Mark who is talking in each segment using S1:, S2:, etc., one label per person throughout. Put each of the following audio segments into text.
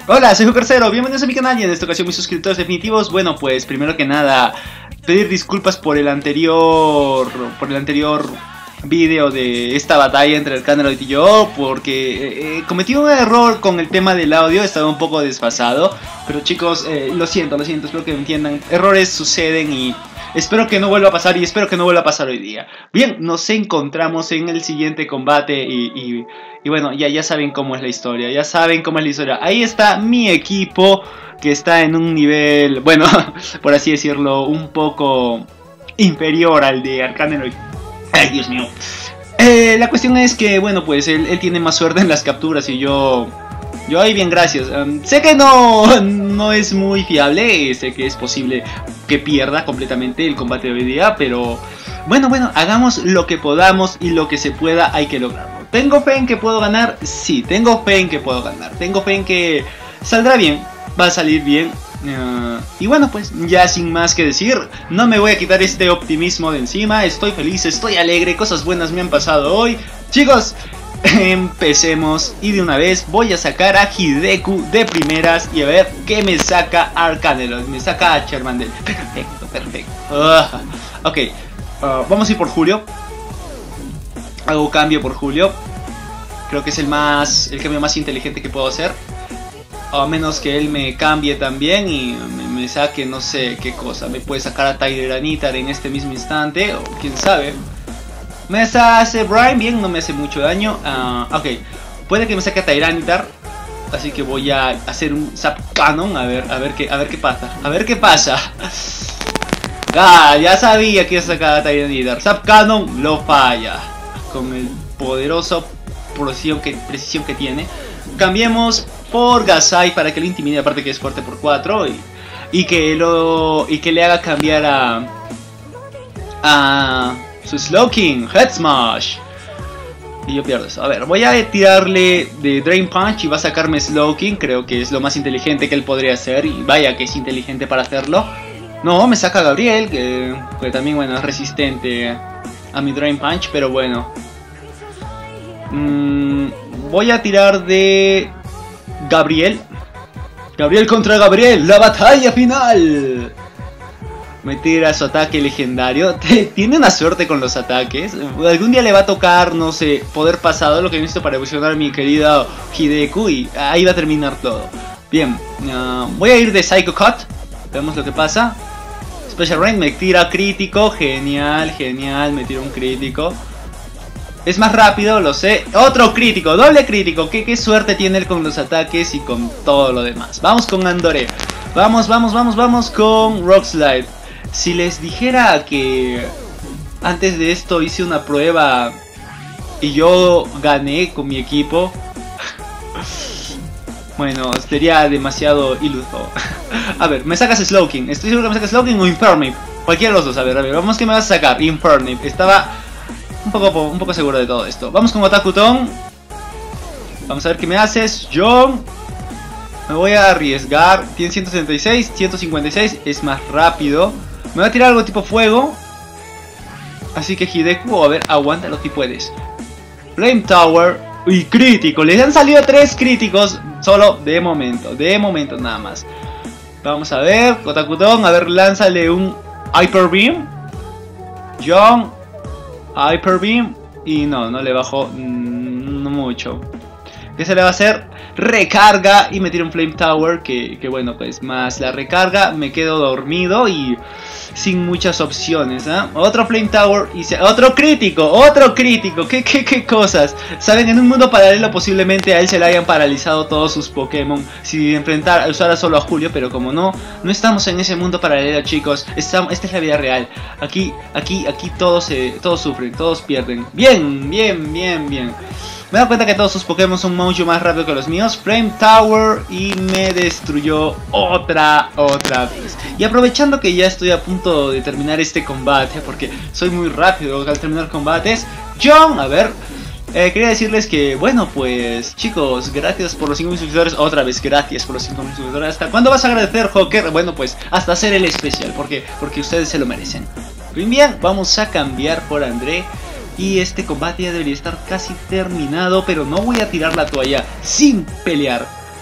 S1: Hola, soy Jukercero, bienvenidos a mi canal y en esta ocasión mis suscriptores definitivos. Bueno, pues primero que nada, pedir disculpas por el anterior vídeo de esta batalla entre Arcanaloid y yo, porque cometí un error con el tema del audio, estaba un poco desfasado. Pero chicos, lo siento, espero que me entiendan, errores suceden y espero que no vuelva a pasar, y espero que no vuelva a pasar hoy día. Bien, nos encontramos en el siguiente combate y bueno, ya saben cómo es la historia, Ahí está mi equipo, que está en un nivel, bueno, por así decirlo, un poco inferior al de Arcanaloid. Ay, Dios mío. La cuestión es que, bueno, pues él tiene más suerte en las capturas y yo ahí bien, gracias. Sé que no es muy fiable, sé que es posible que pierda completamente el combate de hoy día, pero bueno, hagamos lo que podamos y lo que se pueda hay que lograrlo. ¿Tengo fe en que puedo ganar? Sí, tengo fe en que puedo ganar. Tengo fe en que saldrá bien, va a salir bien. Y bueno, pues ya sin más que decir, no me voy a quitar este optimismo de encima. Estoy feliz, estoy alegre, cosas buenas me han pasado hoy. Chicos, empecemos y de una vez voy a sacar a Hideku de primeras y a ver qué me saca Arcanaloid. Me saca a Charmander. Perfecto. Ok, vamos a ir por Julio. Hago cambio por Julio. Creo que es el cambio más inteligente que puedo hacer. A menos que él me cambie también y me saque no sé qué cosa. Me puede sacar a Tyranitar en este mismo instante, o quién sabe. Me hace Brian bien, no me hace mucho daño. Ok, puede que me saque a Tyranitar. Así que voy a hacer un Zap Cannon. A ver qué pasa. Ya sabía que iba a sacar a Tyranitar. Zap Cannon lo falla. Con el poderoso precisión que tiene. Cambiemos por Gazai para que lo intimide, aparte que es fuerte por 4 y que le haga cambiar a su Slowking, Head Smash. Y yo pierdo eso. A ver, voy a tirarle de Drain Punch y va a sacarme Slowking. Creo que es lo más inteligente que él podría hacer, y vaya que es inteligente para hacerlo. No, me saca a Gabriel, que también, bueno, es resistente a mi Drain Punch, pero bueno. Voy a tirar de Gabriel. Gabriel contra Gabriel, la batalla final. Me tira su ataque legendario. Tiene una suerte con los ataques. Algún día le va a tocar, no sé, poder pasado, lo que necesito para evolucionar a mi querido Hideku, y ahí va a terminar todo. Bien, voy a ir de Psycho Cut. Veamos lo que pasa. Special Rain me tira crítico. Genial, me tira un crítico. Es más rápido, lo sé. Otro crítico, doble crítico. ¿Qué suerte tiene él con los ataques y con todo lo demás? Vamos con Andoré. Vamos con Rock Slide. Si les dijera que antes de esto hice una prueba y yo gané con mi equipo, bueno, sería demasiado iluso. A ver, me sacas Slowking. Estoy seguro que me sacas Slowking o Infernape. Cualquiera de los dos. A ver, vamos, que me vas a sacar. Infernape. Estaba un poco seguro de todo esto. Vamos con Otakuton. Vamos a ver qué me haces, John. Me voy a arriesgar. Tiene 176, 156. Es más rápido. Me va a tirar algo tipo fuego. Así que Hideku, a ver, aguántalo si puedes. Flame Tower. Y crítico. Les han salido 3 críticos. Solo de momento nada más. Vamos a ver, Otakuton. A ver, lánzale un Hyper Beam. John. Hyper Beam. Y no le bajó no mucho. ¿Qué se le va a hacer? Recarga. Y me tira un Flame Tower. Que bueno, pues más la recarga. Me quedo dormido y sin muchas opciones, Otro Flame Tower y otro crítico. ¿Qué cosas? Saben, en un mundo paralelo posiblemente a él se le hayan paralizado todos sus Pokémon si usara solo a Julio, pero como no estamos en ese mundo paralelo, chicos. Esta es la vida real. Aquí todos sufren, todos pierden. Bien. Me he dado cuenta que todos sus Pokémon son mucho más rápidos que los míos. Flame Tower y me destruyó otra vez. Y aprovechando que ya estoy a punto de terminar este combate, porque soy muy rápido al terminar combates, John, a ver, quería decirles que, bueno, pues chicos, gracias por los 5.000 suscriptores. Otra vez, gracias por los 5.000 suscriptores. ¿Hasta cuándo vas a agradecer, Joker? Bueno, pues hasta hacer el especial, porque ustedes se lo merecen. Bien, vamos a cambiar por André. Y este combate ya debería estar casi terminado, pero no voy a tirar la toalla sin pelear.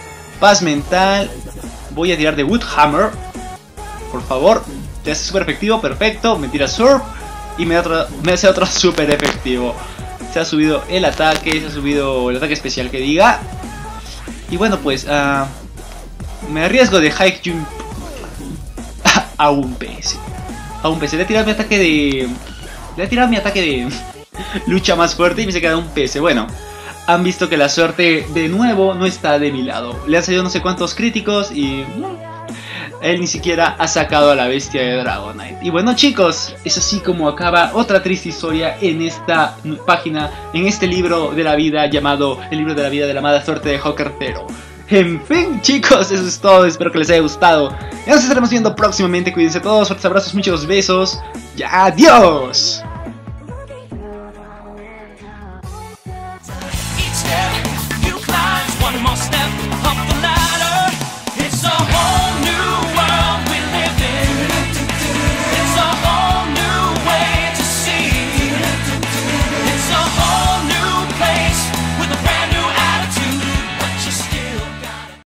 S1: paz mental. Voy a tirar de Woodhammer. Por favor. Te hace súper efectivo, perfecto. Me tira Surf. Y me hace otro súper efectivo. Se ha subido el ataque. Se ha subido el ataque especial que diga. Y bueno pues me arriesgo de High Jump a un PS. A un PS. Le he tirado mi ataque de... Le he tirado mi ataque de lucha más fuerte y me se queda un PS. Bueno, han visto que la suerte de nuevo no está de mi lado. Le han salido no sé cuántos críticos y... él ni siquiera ha sacado a la bestia de Dragonite. Y bueno chicos, es así como acaba otra triste historia en esta página, en este libro de la vida llamado El libro de la vida de la mala suerte de Joker Zero. En fin chicos, eso es todo, espero que les haya gustado. Ya nos estaremos viendo próximamente, cuídense todos, fuertes abrazos, muchos besos y adiós.